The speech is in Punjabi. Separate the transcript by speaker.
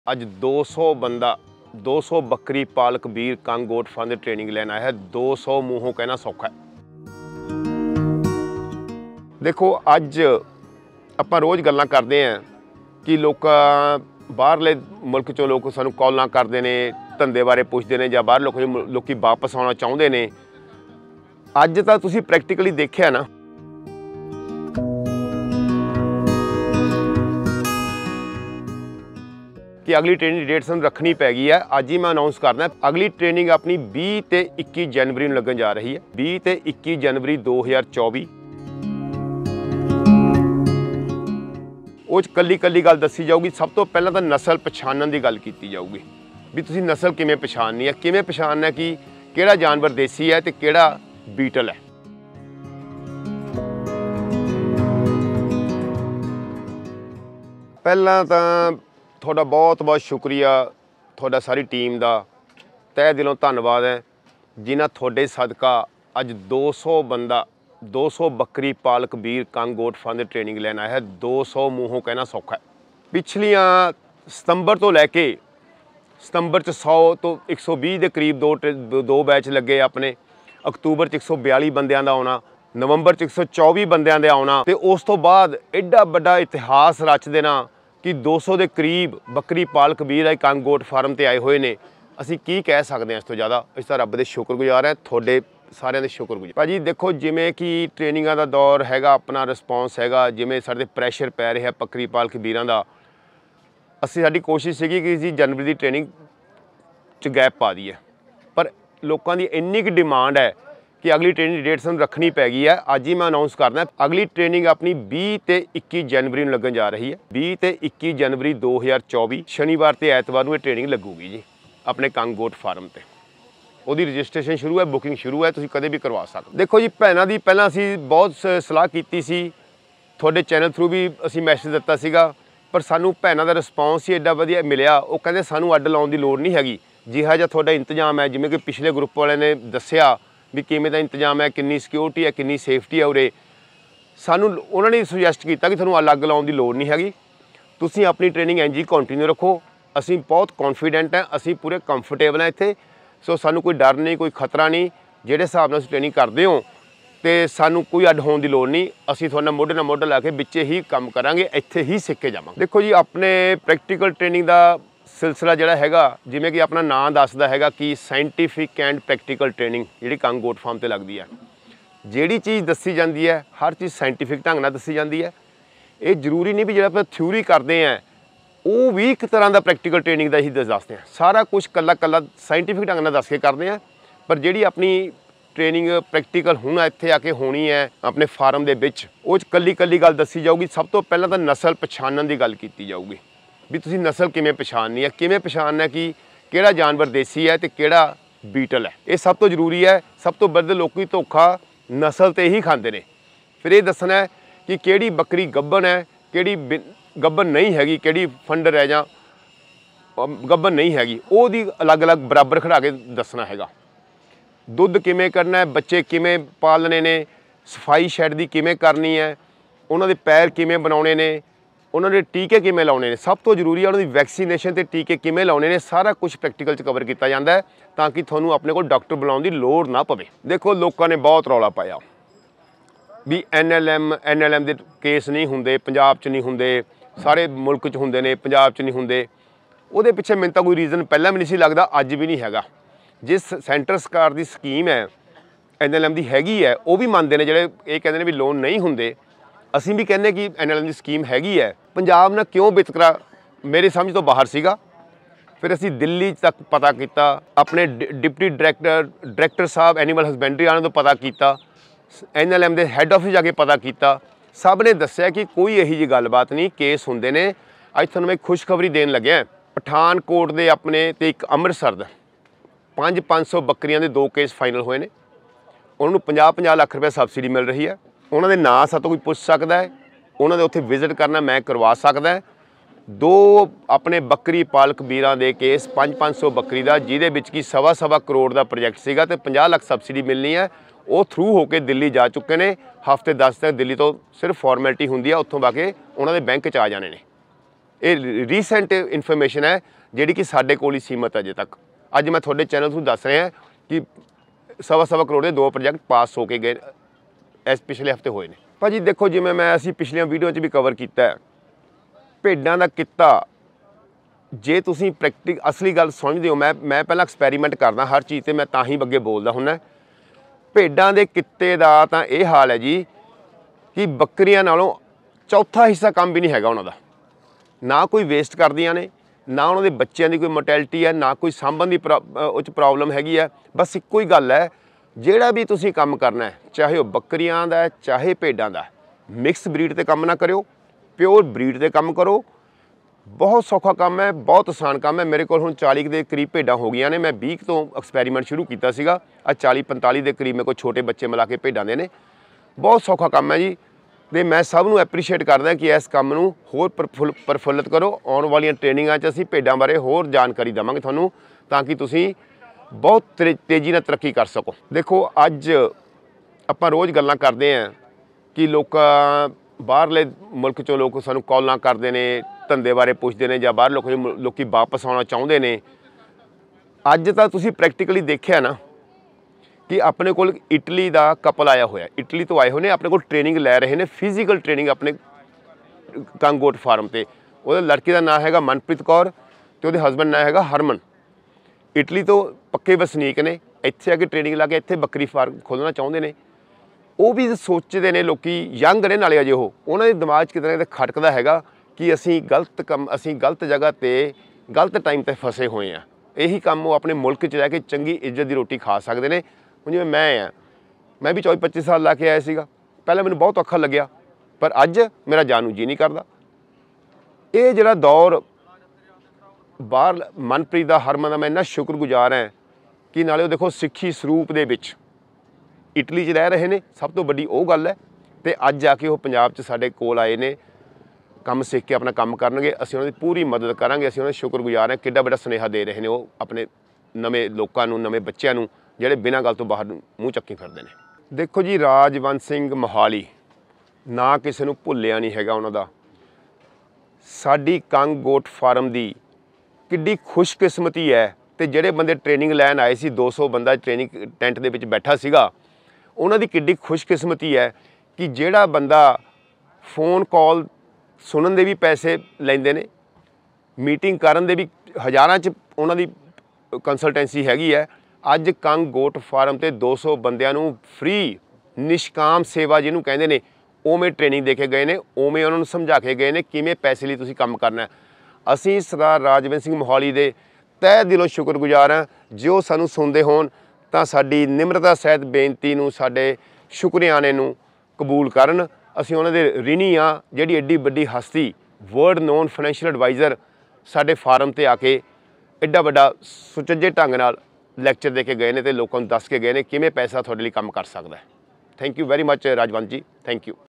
Speaker 1: ਅੱਜ 200 ਬੰਦਾ 200 ਬੱਕਰੀ ਪਾਲਕ ਵੀਰ ਕੰਗ ਗੋਟ ਫਾਰਮ ਦੀ ਟ੍ਰੇਨਿੰਗ ਲੈਣ ਆਇਆ ਹੈ। 200 ਮੂੰਹੋਂ ਕਹਿਣਾ ਸੌਖਾ ਹੈ। ਦੇਖੋ ਅੱਜ ਆਪਾਂ ਰੋਜ਼ ਗੱਲਾਂ ਕਰਦੇ ਹਾਂ ਕਿ ਲੋਕਾਂ ਬਾਹਰਲੇ ਮੁਲਕ ਚੋਂ ਲੋਕ ਸਾਨੂੰ ਕਾਲਾਂ ਕਰਦੇ ਨੇ, ਧੰਦੇ ਬਾਰੇ ਪੁੱਛਦੇ ਨੇ ਜਾਂ ਬਾਹਰ ਲੋਕੀ ਵਾਪਸ ਆਉਣਾ ਚਾਹੁੰਦੇ ਨੇ। ਅੱਜ ਤਾਂ ਤੁਸੀਂ ਪ੍ਰੈਕਟੀਕਲੀ ਦੇਖਿਆ ਨਾ कि अगली ट्रेनिंग डेट सानूं रखनी पै गई है। अज ही मैं अनाउंस करना अगली ट्रेनिंग अपनी 20 ते 21 जनवरी नूं लगन जा रही है। 20 ते 21 जनवरी 2024 ਉਹ 'ਚ ਕੱਲੀ ਗੱਲ ਦੱਸੀ ਜਾਊਗੀ। ਸਭ ਤੋਂ ਪਹਿਲਾਂ ਤਾਂ ਨਸਲ ਪਛਾਣਨ ਦੀ ਗੱਲ ਕੀਤੀ ਜਾਊਗੀ ਵੀ ਤੁਸੀਂ ਨਸਲ ਕਿਵੇਂ ਪਛਾਣਨੀ ਹੈ, ਕਿਵੇਂ ਪਛਾਣਨਾ ਕਿ ਕਿਹੜਾ ਜਾਨਵਰ ਦੇਸੀ ਹੈ ਤੇ ਕਿਹੜਾ ਬੀਟਲ ਹੈ। ਪਹਿਲਾਂ ਤਾਂ ਤੁਹਾਡਾ ਬਹੁਤ ਸ਼ੁਕਰੀਆ, ਤੁਹਾਡਾ ਸਾਰੀ ਟੀਮ ਦਾ ਤਹਿ ਦਿਲੋਂ ਧੰਨਵਾਦ ਹੈ ਜਿਨ੍ਹਾਂ ਤੁਹਾਡੇ ਸਦਕਾ ਅੱਜ 200 ਬੰਦਾ 200 ਬੱਕਰੀ ਪਾਲਕ ਵੀਰ ਕੰਗ ਗੋਟ ਫਾਰਮ ਦੀ ਟ੍ਰੇਨਿੰਗ ਲੈਣ ਆਇਆ ਹੈ। 200 ਮੂੰਹੋਂ ਕਹਿਣਾ ਸੌਖਾ ਹੈ। ਪਿਛਲੀਆਂ ਸਤੰਬਰ ਤੋਂ ਲੈ ਕੇ ਸਤੰਬਰ 'ਚ 100 ਤੋਂ 120 ਦੇ ਕਰੀਬ ਦੋ ਬੈਚ ਲੱਗੇ ਆਪਣੇ। ਅਕਤੂਬਰ 'ਚ 142 ਬੰਦਿਆਂ ਦਾ ਆਉਣਾ, ਨਵੰਬਰ 'ਚ 124 ਬੰਦਿਆਂ ਦੇ ਆਉਣਾ ਤੇ ਉਸ ਤੋਂ ਬਾਅਦ ਐਡਾ ਵੱਡਾ ਇਤਿਹਾਸ ਰਚ ਦੇਣਾ ਕਿ 200 ਦੇ ਕਰੀਬ ਬੱਕਰੀ ਪਾਲਕ ਵੀਰ ਹੈ ਕੰਗ ਗੋਟ ਫਾਰਮ ਤੇ ਆਏ ਹੋਏ ਨੇ। ਅਸੀਂ ਕੀ ਕਹਿ ਸਕਦੇ ਹਾਂ ਇਸ ਤੋਂ ਜ਼ਿਆਦਾ। ਅਸੀਂ ਤਾਂ ਰੱਬ ਦੇ ਸ਼ੁਕਰਗੁਜ਼ਾਰ ਹਾਂ, ਤੁਹਾਡੇ ਸਾਰਿਆਂ ਦੇ ਸ਼ੁਕਰਗੁਜ਼ਾਰ। ਭਾਜੀ ਦੇਖੋ, ਜਿਵੇਂ ਕਿ ਟ੍ਰੇਨਿੰਗਾਂ ਦਾ ਦੌਰ ਹੈਗਾ, ਆਪਣਾ ਰਿਸਪੌਂਸ ਹੈਗਾ, ਜਿਵੇਂ ਸਾਡੇ ਪ੍ਰੈਸ਼ਰ ਪੈ ਰਿਹਾ ਬੱਕਰੀ ਪਾਲਕ ਵੀਰਾਂ ਦਾ, ਸਾਡੀ ਕੋਸ਼ਿਸ਼ ਸੀਗੀ ਕਿ ਅਸੀਂ ਜਨਵਰੀ ਦੀ ਟ੍ਰੇਨਿੰਗ 'ਚ ਗੈਪ ਪਾ ਦਈਏ, ਪਰ ਲੋਕਾਂ ਦੀ ਇੰਨੀ ਕੁ ਡਿਮਾਂਡ ਹੈ ਕਿ ਅਗਲੀ ਟ੍ਰੇਨਿੰਗ ਡੇਟ ਸਾਨੂੰ ਰੱਖਣੀ ਪੈ ਗਈ ਹੈ। ਅੱਜ ਹੀ ਮੈਂ ਅਨਾਊਂਸ ਕਰਦਾ ਅਗਲੀ ਟ੍ਰੇਨਿੰਗ ਆਪਣੀ 20 ਤੇ 21 ਜਨਵਰੀ ਨੂੰ ਲੱਗਣ ਜਾ ਰਹੀ ਹੈ। 20 ਤੇ 21 ਜਨਵਰੀ 2024 ਸ਼ਨੀਵਾਰ ਤੇ ਐਤਵਾਰ ਨੂੰ ਇਹ ਟ੍ਰੇਨਿੰਗ ਲੱਗੂਗੀ ਜੀ ਆਪਣੇ ਕੰਗ ਗੋਟ ਫਾਰਮ ਤੇ। ਉਹਦੀ ਰਜਿਸਟ੍ਰੇਸ਼ਨ ਸ਼ੁਰੂ ਹੈ, ਬੁਕਿੰਗ ਸ਼ੁਰੂ ਹੈ, ਤੁਸੀਂ ਕਦੇ ਵੀ ਕਰਵਾ ਸਕਦੇ। ਦੇਖੋ ਜੀ, ਭੈਣਾਂ ਦੀ ਪਹਿਲਾਂ ਅਸੀਂ ਬਹੁਤ ਸਲਾਹ ਕੀਤੀ ਸੀ, ਤੁਹਾਡੇ ਚੈਨਲ ਥਰੂ ਵੀ ਅਸੀਂ ਮੈਸੇਜ ਦਿੱਤਾ ਸੀਗਾ, ਪਰ ਸਾਨੂੰ ਭੈਣਾਂ ਦਾ ਰਿਸਪੌਂਸ ਹੀ ਐਡਾ ਵਧੀਆ ਮਿਲਿਆ। ਉਹ ਕਹਿੰਦੇ ਸਾਨੂੰ ਅੱਡ ਲਾਉਣ ਦੀ ਲੋੜ ਨਹੀਂ ਹੈਗੀ, ਜਿਹਾ ਜਿਹਾ ਤੁਹਾਡਾ ਇੰਤਜ਼ਾਮ ਹੈ, ਜਿਵੇਂ ਕਿ ਪਿਛਲੇ ਗਰੁੱਪ ਵਾਲਿਆਂ ਨੇ ਦੱਸਿਆ ਵੀ ਕਿਵੇਂ ਦਾ ਇੰਤਜ਼ਾਮ ਹੈ, ਕਿੰਨੀ ਸਿਕਿਉਰਿਟੀ ਹੈ, ਕਿੰਨੀ ਸੇਫਟੀ ਹੈ ਉਰੇ। ਸਾਨੂੰ ਉਹਨਾਂ ਨੇ ਸੁਜੈਸਟ ਕੀਤਾ ਕਿ ਤੁਹਾਨੂੰ ਅਲੱਗ ਲਾਉਣ ਦੀ ਲੋੜ ਨਹੀਂ ਹੈਗੀ, ਤੁਸੀਂ ਆਪਣੀ ਟ੍ਰੇਨਿੰਗ ਇੰਝ ਹੀ ਕੰਟੀਨਿਊ ਰੱਖੋ। ਅਸੀਂ ਬਹੁਤ ਕੌਨਫੀਡੈਂਟ ਹਾਂ, ਅਸੀਂ ਪੂਰੇ ਕੰਫਰਟੇਬਲ ਹਾਂ ਇੱਥੇ, ਸੋ ਸਾਨੂੰ ਕੋਈ ਡਰ ਨਹੀਂ, ਕੋਈ ਖਤਰਾ ਨਹੀਂ। ਜਿਹੜੇ ਹਿਸਾਬ ਨਾਲ ਤੁਸੀਂ ਟ੍ਰੇਨਿੰਗ ਕਰਦੇ ਹੋ ਤੇ ਸਾਨੂੰ ਕੋਈ ਅੱਡ ਹੋਣ ਦੀ ਲੋੜ ਨਹੀਂ। ਅਸੀਂ ਤੁਹਾਡਾ ਮੋਢੇ ਨਾਲ ਮੋਢਾ ਲਾ ਕੇ ਵਿੱਚੇ ਹੀ ਕੰਮ ਕਰਾਂਗੇ, ਇੱਥੇ ਹੀ ਸਿੱਖ ਕੇ ਜਾਵਾਂਗੇ। ਦੇਖੋ ਜੀ, ਆਪਣੇ ਪ੍ਰੈਕਟੀਕਲ ਟ੍ਰੇਨਿੰਗ ਦਾ ਸਿਲਸਿਲਾ ਜਿਹੜਾ ਹੈਗਾ, ਜਿਵੇਂ ਕਿ ਆਪਣਾ ਨਾਂ ਦੱਸਦਾ ਹੈਗਾ ਕਿ ਸਾਇੰਟੀਫਿਕ ਐਂਡ ਪ੍ਰੈਕਟੀਕਲ ਟ੍ਰੇਨਿੰਗ ਜਿਹੜੀ ਕੰਗ ਗੋਟ ਫਾਰਮ ਤੇ ਲੱਗਦੀ ਹੈ। ਜਿਹੜੀ ਚੀਜ਼ ਦੱਸੀ ਜਾਂਦੀ ਹੈ ਹਰ ਚੀਜ਼ ਸਾਇੰਟੀਫਿਕ ਢੰਗ ਨਾਲ ਦੱਸੀ ਜਾਂਦੀ ਹੈ। ਇਹ ਜ਼ਰੂਰੀ ਨਹੀਂ ਵੀ ਜਿਹੜਾ ਆਪਾਂ ਥਿਊਰੀ ਕਰਦੇ ਹਾਂ ਉਹ ਵੀ ਇੱਕ ਤਰ੍ਹਾਂ ਦਾ ਪ੍ਰੈਕਟੀਕਲ ਟ੍ਰੇਨਿੰਗ ਦਾ ਹੀ ਦੱਸਦੇ ਹਾਂ। ਸਾਰਾ ਕੁਝ ਕੱਲਾ ਸਾਇੰਟੀਫਿਕ ਢੰਗ ਨਾਲ ਦੱਸ ਕੇ ਕਰਦੇ ਹਾਂ, ਪਰ ਜਿਹੜੀ ਆਪਣੀ ਟ੍ਰੇਨਿੰਗ ਪ੍ਰੈਕਟੀਕਲ ਹੁਣ ਇੱਥੇ ਆ ਕੇ ਹੋਣੀ ਹੈ ਆਪਣੇ ਫਾਰਮ ਦੇ ਵਿੱਚ, ਉਹ 'ਚ ਕੱਲੀ ਗੱਲ ਦੱਸੀ ਜਾਊਗੀ। ਸਭ ਤੋਂ ਪਹਿਲਾਂ ਤਾਂ ਨਸਲ ਪਛਾਣਨ ਦੀ ਗੱਲ ਕੀਤੀ ਜਾਊਗੀ ਵੀ ਤੁਸੀਂ ਨਸਲ ਕਿਵੇਂ ਪਛਾਣਨੀ ਹੈ, ਕਿਵੇਂ ਪਛਾਣਨਾ ਕਿ ਕਿਹੜਾ ਜਾਨਵਰ ਦੇਸੀ ਹੈ ਤੇ ਕਿਹੜਾ ਬੀਟਲ ਹੈ। ਇਹ ਸਭ ਤੋਂ ਜ਼ਰੂਰੀ ਹੈ। ਸਭ ਤੋਂ ਵੱਧ ਲੋਕੀ ਧੋਖਾ ਨਸਲ ਤੇ ਹੀ ਖਾਂਦੇ ਨੇ। ਫਿਰ ਇਹ ਦੱਸਣਾ ਕਿ ਕਿਹੜੀ ਬੱਕਰੀ ਗੱਭਣ ਹੈ, ਕਿਹੜੀ ਗੱਭਣ ਨਹੀਂ ਹੈਗੀ, ਕਿਹੜੀ ਫੰਡਰ ਹੈ ਜਾਂ ਗੱਭਣ ਨਹੀਂ ਹੈਗੀ, ਉਹਦੀ ਅਲੱਗ ਬਰਾਬਰ ਖੜਾ ਕੇ ਦੱਸਣਾ ਹੈਗਾ। ਦੁੱਧ ਕਿਵੇਂ ਕਰਨਾ ਹੈ, ਬੱਚੇ ਕਿਵੇਂ ਪਾਲਣੇ ਨੇ, ਸਫਾਈ ਸ਼ੈੱਡ ਦੀ ਕਿਵੇਂ ਕਰਨੀ ਹੈ, ਉਹਨਾਂ ਦੇ ਪੈਰ ਕਿਵੇਂ ਬਣਾਉਣੇ ਨੇ, ਉਹਨਾਂ ਦੇ ਟੀਕੇ ਕਿਵੇਂ ਲਾਉਣੇ ਨੇ, ਸਭ ਤੋਂ ਜ਼ਰੂਰੀ ਹੈ ਉਹਨਾਂ ਦੀ ਵੈਕਸੀਨੇਸ਼ਨ ਤੇ ਟੀਕੇ ਕਿਵੇਂ ਲਾਉਣੇ ਨੇ। ਸਾਰਾ ਕੁਝ ਪ੍ਰੈਕਟੀਕਲ 'ਚ ਕਵਰ ਕੀਤਾ ਜਾਂਦਾ ਹੈ ਤਾਂ ਕਿ ਤੁਹਾਨੂੰ ਆਪਣੇ ਕੋਲ ਡਾਕਟਰ ਬੁਲਾਉਣ ਦੀ ਲੋੜ ਨਾ ਪਵੇ। ਦੇਖੋ, ਲੋਕਾਂ ਨੇ ਬਹੁਤ ਰੌਲਾ ਪਾਇਆ ਵੀ NLM ਦੇ ਕੇਸ ਨਹੀਂ ਹੁੰਦੇ, ਪੰਜਾਬ 'ਚ ਨਹੀਂ ਹੁੰਦੇ, ਸਾਰੇ ਮੁਲਕ 'ਚ ਹੁੰਦੇ ਨੇ, ਪੰਜਾਬ 'ਚ ਨਹੀਂ ਹੁੰਦੇ। ਉਹਦੇ ਪਿੱਛੇ ਮੈਨੂੰ ਤਾਂ ਕੋਈ ਰੀਜ਼ਨ ਪਹਿਲਾਂ ਵੀ ਨਹੀਂ ਸੀ ਲੱਗਦਾ, ਅੱਜ ਵੀ ਨਹੀਂ ਹੈਗਾ। ਜਿਸ ਸੈਂਟਰ ਸਰਕਾਰ ਦੀ ਸਕੀਮ ਹੈ NLM ਦੀ ਹੈਗੀ ਹੈ, ਉਹ ਵੀ ਮੰਨਦੇ ਨੇ। ਜਿਹੜੇ ਇਹ ਕਹਿੰਦੇ ਨੇ ਵੀ ਲੋਨ ਨਹੀਂ ਹੁੰਦੇ, ਅਸੀਂ ਵੀ ਕਹਿੰਦੇ ਕਿ NLM ਦੀ ਸਕੀਮ ਹੈਗੀ ਹੈ। ਪੰਜਾਬ ਨਾਲ ਕਿਉਂ ਵਿਤਕਰਾ ਮੇਰੇ ਸਮਝ ਤੋਂ ਬਾਹਰ ਸੀਗਾ। ਫਿਰ ਅਸੀਂ ਦਿੱਲੀ ਤੱਕ ਪਤਾ ਕੀਤਾ, ਆਪਣੇ ਡਿਪਟੀ ਡਾਇਰੈਕਟਰ ਸਾਹਿਬ ਐਨੀਮਲ ਹਸਬੈਂਡਰੀ ਵਾਲਿਆਂ ਤੋਂ ਪਤਾ ਕੀਤਾ, NLM ਦੇ ਹੈੱਡ ਆਫਿਸ ਜਾ ਕੇ ਪਤਾ ਕੀਤਾ। ਸਭ ਨੇ ਦੱਸਿਆ ਕਿ ਕੋਈ ਇਹੋ ਜਿਹੀ ਗੱਲਬਾਤ ਨਹੀਂ, ਕੇਸ ਹੁੰਦੇ ਨੇ। ਅੱਜ ਤੁਹਾਨੂੰ ਮੈਂ ਖੁਸ਼ਖਬਰੀ ਦੇਣ ਲੱਗਿਆ, ਪਠਾਨਕੋਟ ਦੇ ਆਪਣੇ ਤੇ ਇੱਕ ਅੰਮ੍ਰਿਤਸਰ ਦਾ 500 ਬੱਕਰੀਆਂ ਦੇ 2 ਕੇਸ ਫਾਈਨਲ ਹੋਏ ਨੇ। ਉਹਨਾਂ ਨੂੰ 50 ਲੱਖ ਰੁਪਏ ਸਬਸਿਡੀ ਮਿਲ ਰਹੀ ਹੈ। ਉਹਨਾਂ ਦੇ ਨਾਂ ਸਾਤੋਂ ਕੋਈ ਪੁੱਛ ਸਕਦਾ ਹੈ, ਉਹਨਾਂ ਦੇ ਉੱਥੇ ਵਿਜ਼ਿਟ ਕਰਨਾ ਮੈਂ ਕਰਵਾ ਸਕਦਾ। 2 ਆਪਣੇ ਬੱਕਰੀ ਪਾਲਕ ਵੀਰਾਂ ਦੇ ਕੇਸ 500 ਬੱਕਰੀ ਦਾ, ਜਿਹਦੇ ਵਿੱਚ ਕਿ ਸਵਾ ਕਰੋੜ ਦਾ ਪ੍ਰੋਜੈਕਟ ਸੀਗਾ ਤੇ 50 ਲੱਖ ਸਬਸਿਡੀ ਮਿਲਣੀ ਹੈ। ਉਹ ਥਰੂ ਹੋ ਕੇ ਦਿੱਲੀ ਜਾ ਚੁੱਕੇ ਨੇ। ਹਫ਼ਤੇ 10 ਤੱਕ ਦਿੱਲੀ ਤੋਂ ਸਿਰਫ ਫਾਰਮੈਲਿਟੀ ਹੁੰਦੀ ਹੈ, ਉੱਥੋਂ ਆ ਕੇ ਉਹਨਾਂ ਦੇ ਬੈਂਕ 'ਚ ਆ ਜਾਣੇ ਨੇ। ਇਹ ਰੀਸੈਂਟ ਇਨਫੋਰਮੇਸ਼ਨ ਹੈ ਜਿਹੜੀ ਕਿ ਸਾਡੇ ਕੋਲ ਹੀ ਸੀਮਤ ਅਜੇ ਤੱਕ। ਅੱਜ ਮੈਂ ਤੁਹਾਡੇ ਚੈਨਲ ਤੋਂ ਦੱਸ ਰਿਹਾ ਕਿ ਸਵਾ ਕਰੋੜ ਦੇ 2 ਪ੍ਰੋਜੈਕਟ ਪਾਸ ਹੋ ਕੇ ਗਏ ਇਸ ਪਿਛਲੇ ਹਫਤੇ ਹੋਏ ਨੇ। ਭਾਜੀ ਦੇਖੋ, ਜਿਵੇਂ ਅਸੀਂ ਪਿਛਲੀਆਂ ਵੀਡੀਓ 'ਚ ਵੀ ਕਵਰ ਕੀਤਾ ਹੈ, ਭੇਡਾਂ ਦਾ ਕਿੱਤਾ ਜੇ ਤੁਸੀਂ ਅਸਲੀ ਗੱਲ ਸਮਝਦੇ ਹੋ, ਮੈਂ ਪਹਿਲਾਂ ਐਕਸਪੈਰੀਮੈਂਟ ਕਰਦਾ ਹਰ ਚੀਜ਼ ਤੇ, ਮੈਂ ਤਾਂ ਹੀ ਅੱਗੇ ਬੋਲਦਾ ਹੁੰਦਾ। ਭੇਡਾਂ ਦੇ ਕਿੱਤੇ ਦਾ ਤਾਂ ਇਹ ਹਾਲ ਹੈ ਜੀ ਕਿ ਬੱਕਰੀਆਂ ਨਾਲੋਂ ਚੌਥਾ ਹਿੱਸਾ ਕੰਮ ਵੀ ਨਹੀਂ ਹੈਗਾ ਉਹਨਾਂ ਦਾ। ਨਾ ਕੋਈ ਵੇਸਟ ਕਰਦੀਆਂ ਨੇ, ਨਾ ਉਹਨਾਂ ਦੇ ਬੱਚਿਆਂ ਦੀ ਕੋਈ ਮੋਰਟੈਲਿਟੀ ਹੈ, ਨਾ ਕੋਈ ਸਾਂਭਣ ਦੀ ਉਹ 'ਚ ਪ੍ਰੋਬਲਮ ਹੈਗੀ ਹੈ। ਬਸ ਇੱਕੋ ਹੀ ਗੱਲ ਹੈ, ਜਿਹੜਾ ਵੀ ਤੁਸੀਂ ਕੰਮ ਕਰਨਾ ਹੈ, ਚਾਹੇ ਉਹ ਬੱਕਰੀਆਂ ਦਾ ਚਾਹੇ ਭੇਡਾਂ ਦਾ, ਮਿਕਸ ਬਰੀਡ 'ਤੇ ਕੰਮ ਨਾ ਕਰਿਓ, ਪਿਓਰ ਬਰੀਡ 'ਤੇ ਕੰਮ ਕਰੋ। ਬਹੁਤ ਸੌਖਾ ਕੰਮ ਹੈ, ਬਹੁਤ ਆਸਾਨ ਕੰਮ ਹੈ। ਮੇਰੇ ਕੋਲ ਹੁਣ 40 ਦੇ ਕਰੀਬ ਭੇਡਾਂ ਹੋ ਗਈਆਂ ਨੇ। ਮੈਂ 20 ਤੋਂ ਐਕਸਪੈਰੀਮੈਂਟ ਸ਼ੁਰੂ ਕੀਤਾ ਸੀਗਾ। ਅੱਜ 40-45 ਦੇ ਕਰੀਬ ਮੇਰੇ ਕੋਲ ਛੋਟੇ ਬੱਚੇ ਮਿਲਾ ਕੇ ਭੇਡਾਂ ਦੇ ਨੇ। ਬਹੁਤ ਸੌਖਾ ਕੰਮ ਹੈ ਜੀ, ਅਤੇ ਮੈਂ ਸਭ ਨੂੰ ਐਪਰੀਸ਼ੀਏਟ ਕਰਦਾ ਕਿ ਇਸ ਕੰਮ ਨੂੰ ਹੋਰ ਪ੍ਰਫੁੱਲਿਤ ਕਰੋ। ਆਉਣ ਵਾਲੀਆਂ ਟ੍ਰੇਨਿੰਗਾਂ 'ਚ ਅਸੀਂ ਭੇਡਾਂ ਬਾਰੇ ਹੋਰ ਜਾਣਕਾਰੀ ਦੇਵਾਂਗੇ ਤੁਹਾਨੂੰ, ਤਾਂ ਕਿ ਤੁਸੀਂ ਬਹੁਤ ਤੇਜ਼ੀ ਨਾਲ ਤਰੱਕੀ ਕਰ ਸਕੋ। ਦੇਖੋ, ਅੱਜ ਆਪਾਂ ਰੋਜ਼ ਗੱਲਾਂ ਕਰਦੇ ਹਾਂ ਕਿ ਬਾਹਰਲੇ ਮੁਲਕ 'ਚੋਂ ਲੋਕ ਸਾਨੂੰ ਕਾਲਾਂ ਕਰਦੇ ਨੇ, ਧੰਦੇ ਬਾਰੇ ਪੁੱਛਦੇ ਨੇ, ਜਾਂ ਬਾਹਰ ਲੋਕੀ ਵਾਪਸ ਆਉਣਾ ਚਾਹੁੰਦੇ ਨੇ। ਅੱਜ ਤਾਂ ਤੁਸੀਂ ਪ੍ਰੈਕਟੀਕਲੀ ਦੇਖਿਆ ਨਾ ਕਿ ਆਪਣੇ ਕੋਲ ਇਟਲੀ ਦਾ ਕਪਲ ਆਇਆ ਹੋਇਆ, ਇਟਲੀ ਤੋਂ ਆਏ ਹੋਏ ਨੇ, ਆਪਣੇ ਕੋਲ ਟ੍ਰੇਨਿੰਗ ਲੈ ਰਹੇ ਨੇ, ਫਿਜ਼ੀਕਲ ਟ੍ਰੇਨਿੰਗ ਆਪਣੇ ਕੰਗ ਗੋਟ ਫਾਰਮ 'ਤੇ। ਉਹਦੇ ਲੜਕੀ ਦਾ ਨਾਂ ਹੈਗਾ ਮਨਪ੍ਰੀਤ ਕੌਰ ਅਤੇ ਉਹਦੇ ਹਸਬੈਂਡ ਨਾਂ ਹੈਗਾ ਹਰਮਨ। ਇਟਲੀ ਤੋਂ ਪੱਕੇ ਵਸਨੀਕ ਨੇ, ਇੱਥੇ ਆ ਕੇ ਟ੍ਰੇਨਿੰਗ ਲਾ ਕੇ ਇੱਥੇ ਬੱਕਰੀ ਫਾਰਮ ਖੋਲ੍ਹਣਾ ਚਾਹੁੰਦੇ ਨੇ। ਉਹ ਵੀ ਸੋਚਦੇ ਨੇ, ਲੋਕੀ ਯੰਗ ਨੇ ਨਾਲੇ ਅਜੇ, ਉਹਨਾਂ ਦੇ ਦਿਮਾਗ 'ਚ ਕਿਤੇ ਨਾ ਕਿਤੇ ਖਟਕਦਾ ਹੈਗਾ ਕਿ ਅਸੀਂ ਗਲਤ ਜਗ੍ਹਾ 'ਤੇ ਗਲਤ ਟਾਈਮ 'ਤੇ ਫਸੇ ਹੋਏ ਹਾਂ। ਇਹੀ ਕੰਮ ਉਹ ਆਪਣੇ ਮੁਲਕ 'ਚ ਰਹਿ ਕੇ ਚੰਗੀ ਇੱਜ਼ਤ ਦੀ ਰੋਟੀ ਖਾ ਸਕਦੇ ਨੇ। ਹੁਣ ਜਿਵੇਂ ਮੈਂ ਵੀ 24-25 ਸਾਲ ਲਾ ਕੇ ਆਇਆ ਸੀਗਾ। ਪਹਿਲਾਂ ਮੈਨੂੰ ਬਹੁਤ ਔਖਾ ਲੱਗਿਆ, ਪਰ ਅੱਜ ਮੇਰਾ ਜਾਣ ਨੂੰ ਜੀ ਨਹੀਂ ਕਰਦਾ। ਇਹ ਜਿਹੜਾ ਦੌਰ ਬਾਹਰ ਮਨਪ੍ਰੀਤ ਦਾ, ਹਰਮਨ ਦਾ, ਮੈਂ ਇੰਨਾ ਸ਼ੁਕਰਗੁਜ਼ਾਰ ਹਾਂ ਕਿ ਨਾਲੇ ਉਹ ਦੇਖੋ ਸਿੱਖੀ ਸਰੂਪ ਦੇ ਵਿੱਚ ਇਟਲੀ 'ਚ ਰਹਿ ਰਹੇ ਨੇ, ਸਭ ਤੋਂ ਵੱਡੀ ਉਹ ਗੱਲ ਹੈ। ਅਤੇ ਅੱਜ ਆ ਕੇ ਉਹ ਪੰਜਾਬ 'ਚ ਸਾਡੇ ਕੋਲ ਆਏ ਨੇ, ਕੰਮ ਸਿੱਖ ਕੇ ਆਪਣਾ ਕੰਮ ਕਰਨਗੇ। ਅਸੀਂ ਉਹਨਾਂ ਦੀ ਪੂਰੀ ਮਦਦ ਕਰਾਂਗੇ। ਅਸੀਂ ਉਹਨਾਂ ਦੇ ਸ਼ੁਕਰਗੁਜ਼ਾਰ ਹਾਂ। ਕਿੱਡਾ ਵੱਡਾ ਸੁਨੇਹਾ ਦੇ ਰਹੇ ਨੇ ਉਹ ਆਪਣੇ ਨਵੇਂ ਲੋਕਾਂ ਨੂੰ, ਨਵੇਂ ਬੱਚਿਆਂ ਨੂੰ, ਜਿਹੜੇ ਬਿਨਾਂ ਗੱਲ ਤੋਂ ਬਾਹਰ ਨੂੰ ਮੂੰਹ ਚੱਕੀ ਫਿਰਦੇ ਨੇ। ਦੇਖੋ ਜੀ, ਰਾਜਵੰਤ ਸਿੰਘ ਮੋਹਾਲੀ ਨਾ ਕਿਸੇ ਨੂੰ ਭੁੱਲਿਆ ਨਹੀਂ ਹੈਗਾ ਉਹਨਾਂ ਦਾ। ਸਾਡੀ ਕੰਗ ਗੋਟ ਫਾਰਮ ਦੀ ਕਿੱਡੀ ਖੁਸ਼ਕਿਸਮਤੀ ਹੈ। ਅਤੇ ਜਿਹੜੇ ਬੰਦੇ ਟ੍ਰੇਨਿੰਗ ਲੈਣ ਆਏ ਸੀ, 200 ਬੰਦਾ ਟ੍ਰੇਨਿੰਗ ਟੈਂਟ ਦੇ ਵਿੱਚ ਬੈਠਾ ਸੀਗਾ, ਉਹਨਾਂ ਦੀ ਕਿੱਡੀ ਖੁਸ਼ਕਿਸਮਤੀ ਹੈ ਕਿ ਜਿਹੜਾ ਬੰਦਾ ਫੋਨ ਕਾਲ ਸੁਣਨ ਦੇ ਵੀ ਪੈਸੇ ਲੈਂਦੇ ਨੇ, ਮੀਟਿੰਗ ਕਰਨ ਦੇ ਵੀ ਹਜ਼ਾਰਾਂ 'ਚ ਉਹਨਾਂ ਦੀ ਕੰਸਲਟੈਂਸੀ ਹੈਗੀ ਹੈ। ਅੱਜ ਕੰਗ ਗੋਟ ਫਾਰਮ 'ਤੇ 200 ਬੰਦਿਆਂ ਨੂੰ ਫ੍ਰੀ ਨਿਸ਼ਕਾਮ ਸੇਵਾ ਜਿਹਨੂੰ ਕਹਿੰਦੇ ਨੇ, ਉਵੇਂ ਟ੍ਰੇਨਿੰਗ ਦੇ ਕੇ ਗਏ ਨੇ, ਉਵੇਂ ਉਹਨਾਂ ਨੂੰ ਸਮਝਾ ਕੇ ਗਏ ਨੇ ਕਿਵੇਂ ਪੈਸੇ ਲਈ ਤੁਸੀਂ ਕੰਮ ਕਰਨਾ। ਅਸੀਂ ਸਰਦਾਰ ਰਾਜਵੰਤ ਸਿੰਘ ਮੋਹਾਲੀ ਦੇ ਤਹਿ ਦਿਲੋਂ ਸ਼ੁਕਰਗੁਜ਼ਾਰ ਹਾਂ। ਜੇ ਉਹ ਸਾਨੂੰ ਸੁਣਦੇ ਹੋਣ ਤਾਂ ਸਾਡੀ ਨਿਮਰਤਾ ਸਹਿਤ ਬੇਨਤੀ ਨੂੰ, ਸਾਡੇ ਸ਼ੁਕਰਾਨੇ ਨੂੰ ਕਬੂਲ ਕਰਨ। ਅਸੀਂ ਉਹਨਾਂ ਦੇ ਰਿਣੀ ਹਾਂ, ਜਿਹੜੀ ਐਡੀ ਵੱਡੀ ਹਸਤੀ, ਵਰਲਡ ਨੋਨ ਫਾਈਨੈਂਸ਼ੀਅਲ ਐਡਵਾਈਜ਼ਰ, ਸਾਡੇ ਫਾਰਮ 'ਤੇ ਆ ਕੇ ਐਡਾ ਵੱਡਾ ਸੁਚੱਜੇ ਢੰਗ ਨਾਲ ਲੈਕਚਰ ਦੇ ਕੇ ਗਏ ਨੇ ਅਤੇ ਲੋਕਾਂ ਨੂੰ ਦੱਸ ਕੇ ਗਏ ਨੇ ਕਿਵੇਂ ਪੈਸਾ ਤੁਹਾਡੇ ਲਈ ਕੰਮ ਕਰ ਸਕਦਾ ਹੈ। Thank you very much Rajwant ji, thank you.